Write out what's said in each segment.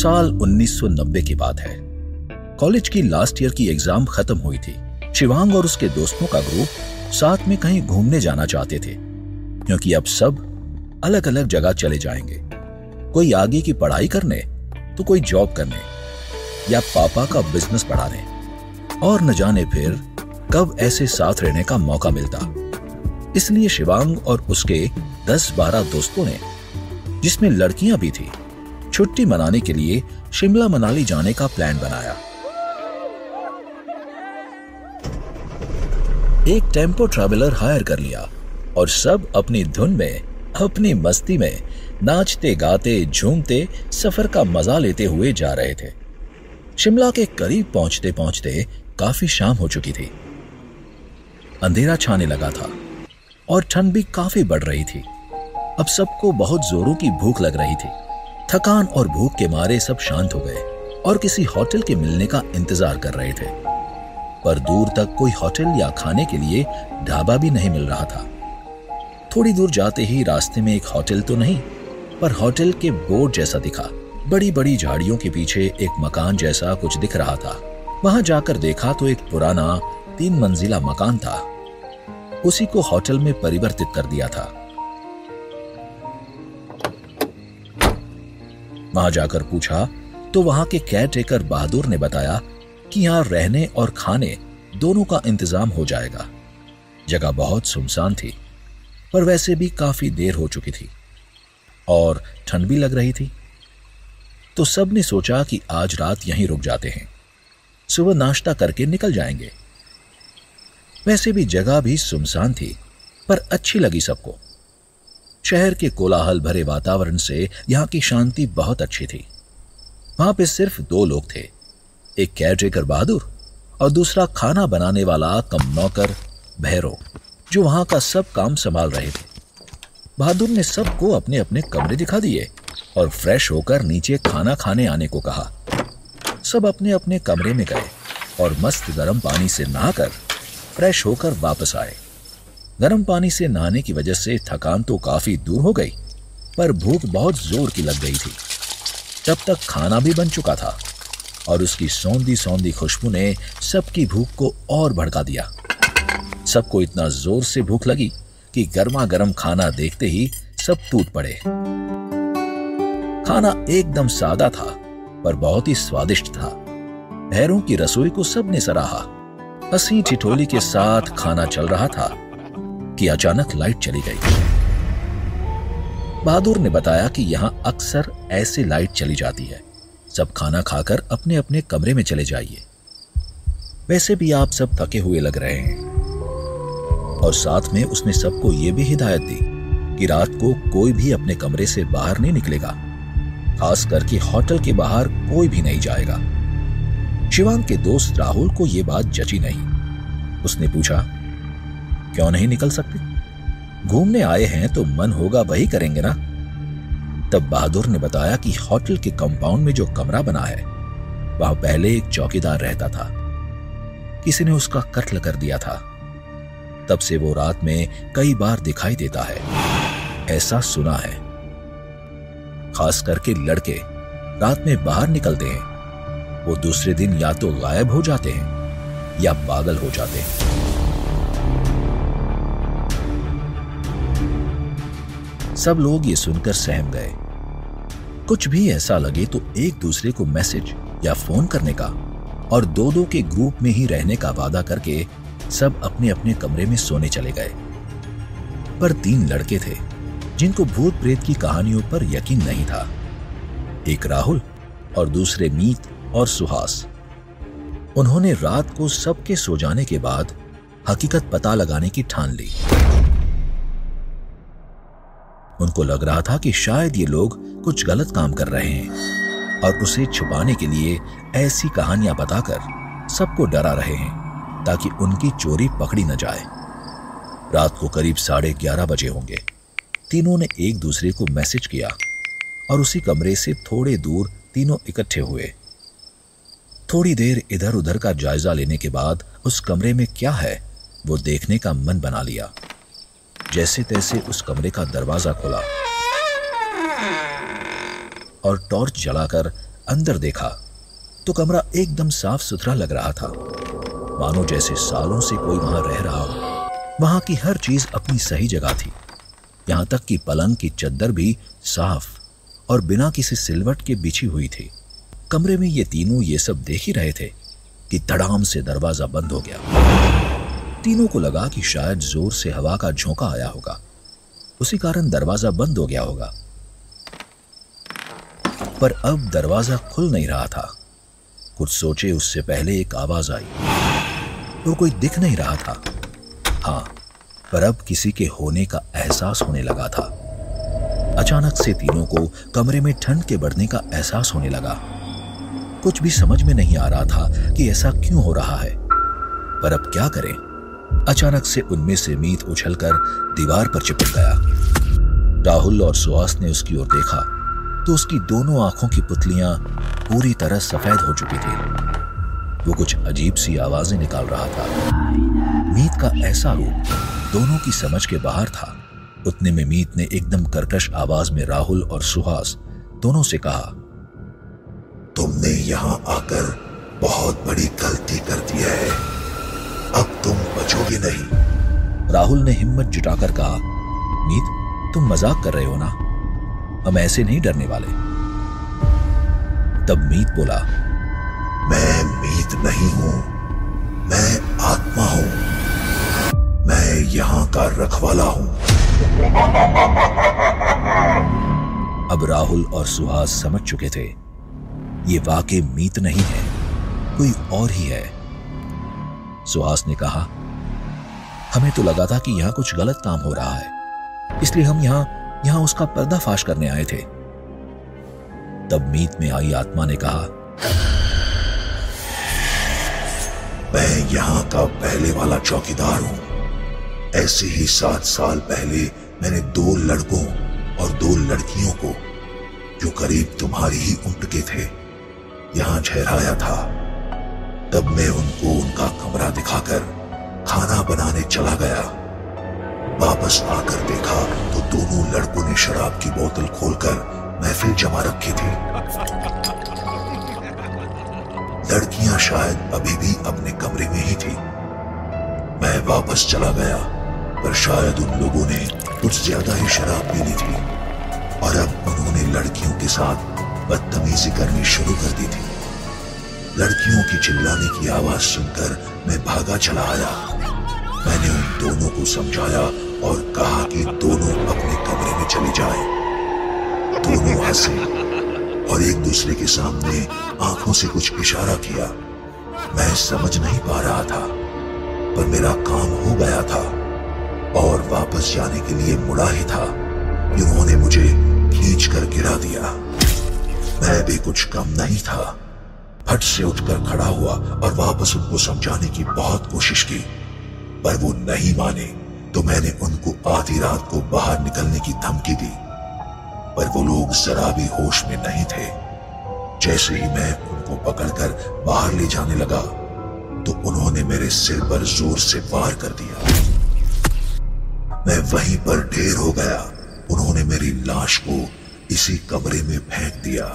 साल 1990 की बात है। कॉलेज की लास्ट ईयर की एग्जाम खत्म हुई थी। शिवांग और उसके दोस्तों का ग्रुप साथ में कहीं घूमने जाना चाहते थे, क्योंकि अब सब अलग अलग जगह चले जाएंगे। कोई आगे की पढ़ाई करने, तो कोई जॉब करने या पापा का बिजनेस बढ़ाने, और न जाने फिर कब ऐसे साथ रहने का मौका मिलता। इसलिए शिवांग और उसके 10-12 दोस्तों ने, जिसमें लड़कियां भी थी, छुट्टी मनाने के लिए शिमला मनाली जाने का प्लान बनाया। एक टेम्पो ट्रैवलर हायर कर लिया और सब अपनी धुन में, अपनी मस्ती में नाचते गाते झूमते सफर का मजा लेते हुए जा रहे थे। शिमला के करीब पहुंचते पहुंचते काफी शाम हो चुकी थी। अंधेरा छाने लगा था और ठंड भी काफी बढ़ रही थी। अब सबको बहुत जोरों की भूख लग रही थी। थकान और भूख के मारे सब शांत हो गए और किसी होटल के मिलने का इंतजार कर रहे थे, पर दूर तक कोई होटल या खाने के लिए ढाबा भी नहीं मिल रहा था। थोड़ी दूर जाते ही रास्ते में एक होटल तो नहीं, पर होटल के बोर्ड जैसा दिखा। बड़ी बड़ी झाड़ियों के पीछे एक मकान जैसा कुछ दिख रहा था। वहां जाकर देखा तो एक पुराना 3 मंजिला मकान था। उसी को होटल में परिवर्तित कर दिया था। वहां जाकर पूछा तो वहां के केयरटेकर बहादुर ने बताया कि यहां रहने और खाने दोनों का इंतजाम हो जाएगा। जगह बहुत सुनसान थी, पर वैसे भी काफी देर हो चुकी थी और ठंड भी लग रही थी, तो सबने सोचा कि आज रात यहीं रुक जाते हैं, सुबह नाश्ता करके निकल जाएंगे। वैसे भी जगह भी सुनसान थी, पर अच्छी लगी सबको। शहर के कोलाहल भरे वातावरण से यहां की शांति बहुत अच्छी थी। वहां पे सिर्फ 2 लोग थे, एक केयरटेकर बहादुर और दूसरा खाना बनाने वाला कम नौकर भैरव, जो वहां का सब काम संभाल रहे थे। बहादुर ने सबको अपने अपने कमरे दिखा दिए और फ्रेश होकर नीचे खाना खाने आने को कहा। सब अपने अपने कमरे में गए और मस्त गर्म पानी से नहाकर फ्रेश होकर वापस आए। गर्म पानी से नहाने की वजह से थकान तो काफी दूर हो गई, पर भूख बहुत जोर की लग गई थी। तब तक खाना भी बन चुका था और उसकी सौंधी सौंधी खुशबू ने सबकी भूख को और भड़का दिया। सबको इतना जोर से भूख लगी कि गर्मा गर्म खाना देखते ही सब टूट पड़े। खाना एकदम सादा था, पर बहुत ही स्वादिष्ट था। भैरों की रसोई को सबने सराहा। हंसी ठिठोली के साथ खाना चल रहा था कि अचानक लाइट चली गई। बहादुर ने बताया कि यहां अक्सर ऐसे लाइट चली जाती है। सब खाना खाकर अपने अपने कमरे में चले जाइए। वैसे भी आप सब थके हुए लग रहे हैं। और साथ में उसने सबको यह भी हिदायत दी कि रात को कोई भी अपने कमरे से बाहर नहीं निकलेगा, खास करके होटल के बाहर कोई भी नहीं जाएगा। शिवांग के दोस्त राहुल को यह बात जची नहीं। उसने पूछा, क्यों नहीं निकल सकते? घूमने आए हैं तो मन होगा वही करेंगे ना। तब बहादुर ने बताया कि होटल के कंपाउंड में जो कमरा बना है, वहां पहले एक चौकीदार रहता था। किसी ने उसका कत्ल कर दिया था। तब से वो रात में कई बार दिखाई देता है, ऐसा सुना है। खास करके लड़के रात में बाहर निकलते हैं, वो दूसरे दिन या तो गायब हो जाते हैं या पागल हो जाते हैं। सब लोग ये सुनकर सहम गए। कुछ भी ऐसा लगे तो एक दूसरे को मैसेज या फोन करने का और 2-2 के ग्रुप में ही रहने का वादा करके सब अपने अपने कमरे में सोने चले गए। पर 3 लड़के थे जिनको भूत प्रेत की कहानियों पर यकीन नहीं था। एक राहुल और दूसरे मीत और सुहास। उन्होंने रात को सबके सो जाने के बाद हकीकत पता लगाने की ठान ली। उनको लग रहा था कि शायद ये लोग कुछ गलत काम कर रहे हैं और उसे छुपाने के लिए ऐसी कहानियां बताकर सबको डरा रहे हैं ताकि उनकी चोरी पकड़ी न जाए। रात को करीब 11:30 बजे होंगे। तीनों ने एक दूसरे को मैसेज किया और उसी कमरे से थोड़े दूर तीनों इकट्ठे हुए। थोड़ी देर इधर उधर का जायजा लेने के बाद उस कमरे में क्या है वो देखने का मन बना लिया। जैसे तैसे उस कमरे का दरवाजा खोला और टॉर्च जलाकर अंदर देखा तो कमरा एकदम साफ सुथरा लग रहा था, मानो जैसे सालों से कोई वहां रह रहा हो। वहां की हर चीज अपनी सही जगह थी, यहां तक कि पलंग की चद्दर भी साफ और बिना किसी सिलवट के बिछी हुई थी। कमरे में ये तीनों ये सब देख ही रहे थे कि धड़ाम से दरवाजा बंद हो गया। तीनों को लगा कि शायद जोर से हवा का झोंका आया होगा, उसी कारण दरवाजा बंद हो गया होगा। पर अब दरवाजा खुल नहीं रहा था। कुछ सोचे उससे पहले एक आवाज आई, तो कोई दिख नहीं रहा था। हाँ, पर अब किसी के होने का एहसास होने लगा था। अचानक से तीनों को कमरे में ठंड के बढ़ने का एहसास होने लगा। कुछ भी समझ में नहीं आ रहा था कि ऐसा क्यों हो रहा है, पर अब क्या करें। अचानक से उनमें से मीत उछलकर दीवार पर चिपक गया। राहुल और सुहास ने उसकी ओर देखा तो उसकी दोनों आंखों की पुतलियां पूरी तरह सफेद हो चुकी थी। वो कुछ अजीब सी आवाजें निकाल रहा था। मीत का ऐसा रूप दोनों की समझ के बाहर था। उतने में मीत ने एकदम कर्कश आवाज में राहुल और सुहास दोनों से कहा, तुमने यहां आकर बहुत बड़ी गलती कर दी है, अब तुम बचोगे नहीं। राहुल ने हिम्मत जुटाकर कहा, मीत तुम मजाक कर रहे हो ना, हम ऐसे नहीं डरने वाले। तब मीत बोला, मैं मीत नहीं हूं, मैं आत्मा हूं, मैं यहां का रखवाला हूं। अब राहुल और सुहास समझ चुके थे ये वाकई मीत नहीं है, कोई और ही है। सुहास ने कहा, हमें तो लगा था कि यहां कुछ गलत काम हो रहा है, इसलिए हम यहां उसका पर्दाफाश करने आए थे। तब मीत में आई आत्मा ने कहा, मैं यहां का पहले वाला चौकीदार हूं। ऐसे ही 7 साल पहले मैंने 2 लड़कों और 2 लड़कियों को, जो करीब तुम्हारी ही उम्र के थे, यहां ठहराया था। तब मैं उनको उनका कमरा दिखाकर खाना बनाने चला गया। वापस आकर देखा तो दोनों लड़कों ने शराब की बोतल खोलकर महफिल जमा रखी थी। लड़कियां शायद अभी भी अपने कमरे में ही थी। मैं वापस चला गया, पर शायद उन लोगों ने कुछ ज्यादा ही शराब पी ली थी और अब उन्होंने लड़कियों के साथ बदतमीजी करनी शुरू कर दी थी। लड़कियों की चिल्लाने की आवाज सुनकर मैं भागा चला आया। मैंने उन दोनों को समझाया और कहा कि दोनों अपने कमरे में चले जाएं। दोनों हंसे और एक दूसरे के सामने आंखों से कुछ इशारा किया। मैं समझ नहीं पा रहा था, पर मेरा काम हो गया था और वापस जाने के लिए मुड़ा ही था कि उन्होंने मुझे खींच कर गिरा दिया। मैं भी कुछ कम नहीं था। फट से उठकर खड़ा हुआ और वापस उनको समझाने की बहुत कोशिश की, पर वो नहीं माने। तो मैंने उनको आधी रात को बाहर निकलने की धमकी दी, पर वो लोग जरा भी होश में नहीं थे। जैसे ही मैं उनको पकड़कर बाहर ले जाने लगा तो उन्होंने मेरे सिर पर जोर से वार कर दिया। मैं वहीं पर ढेर हो गया। उन्होंने मेरी लाश को इसी कमरे में फेंक दिया।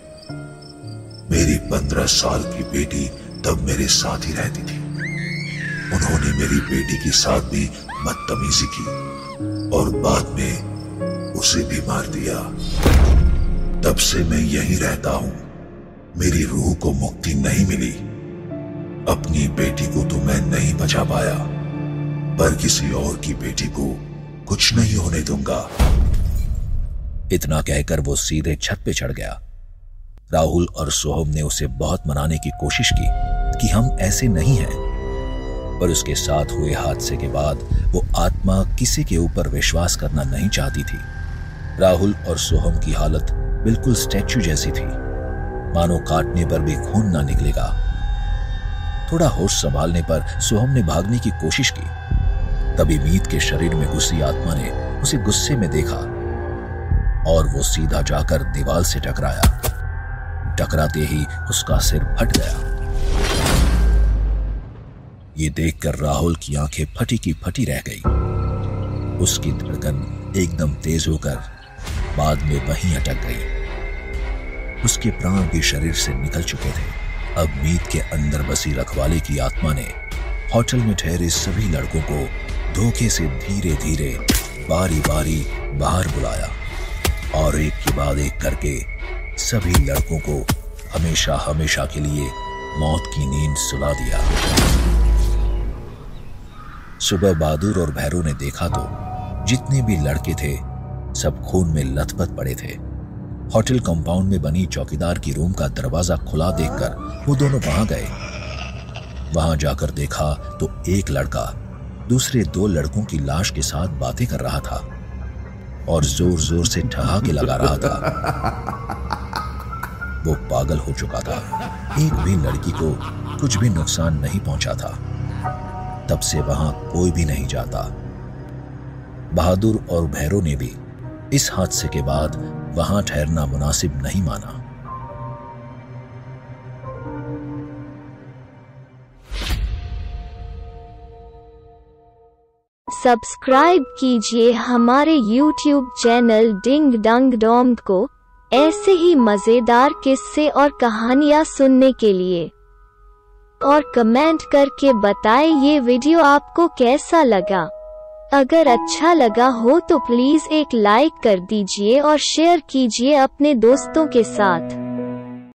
मेरी 15 साल की बेटी तब मेरे साथ ही रहती थी। उन्होंने मेरी बेटी के साथ भी बदतमीजी की और बाद में उसे भी मार दिया। तब से मैं यहीं रहता हूं। मेरी रूह को मुक्ति नहीं मिली। अपनी बेटी को तो मैं नहीं बचा पाया, पर किसी और की बेटी को कुछ नहीं होने दूंगा। इतना कहकर वो सीधे छत पे चढ़ गया। राहुल और सोहम ने उसे बहुत मनाने की कोशिश की कि हम ऐसे नहीं हैं, पर उसके साथ हुए हादसे के बाद वो आत्मा किसी के ऊपर विश्वास करना नहीं चाहती थी। राहुल और सोहम की हालत बिल्कुल स्टैच्यू जैसी थी, मानो काटने पर भी खून ना निकलेगा। थोड़ा होश संभालने पर सोहम ने भागने की कोशिश की। तभी मीत के शरीर में घुसी आत्मा ने उसे गुस्से में देखा और वो सीधा जाकर दीवार से टकराया। टकराते ही उसका सिर फट गया। ये देखकर राहुल की आंखें फटी की फटी रह गई। उसकी धड़कन एकदम तेज होकर बाद में वहीं अटक गई। उसके प्राण भी शरीर से निकल चुके थे। अब मीत के अंदर बसी रखवाले की आत्मा ने होटल में ठहरे सभी लड़कों को धोखे से धीरे धीरे बारी बारी बाहर बुलाया और एक के बाद एक करके सभी लड़कों को हमेशा हमेशा के लिए मौत की नींद सुला दिया। सुबह बहादुर और भैरू ने देखा तो जितने भी लड़के थे सब खून में लथपथ पड़े थे। होटल कंपाउंड में बनी चौकीदार की रूम का दरवाजा खुला देखकर वो दोनों वहां गए। वहां जाकर देखा तो एक लड़का दूसरे दो लड़कों की लाश के साथ बातें कर रहा था और जोर जोर से ठहाके लगा रहा था। वो पागल हो चुका था। एक भी लड़की को कुछ भी नुकसान नहीं पहुंचा था। तब से वहां कोई भी नहीं जाता। बहादुर और भैरू ने भी इस हादसे के बाद वहां ठहरना मुनासिब नहीं माना। सब्सक्राइब कीजिए हमारे YouTube channel Ding Dang Dong को ऐसे ही मजेदार किस्से और कहानियां सुनने के लिए, और कमेंट करके बताएं ये वीडियो आपको कैसा लगा। अगर अच्छा लगा हो तो प्लीज एक लाइक कर दीजिए और शेयर कीजिए अपने दोस्तों के साथ।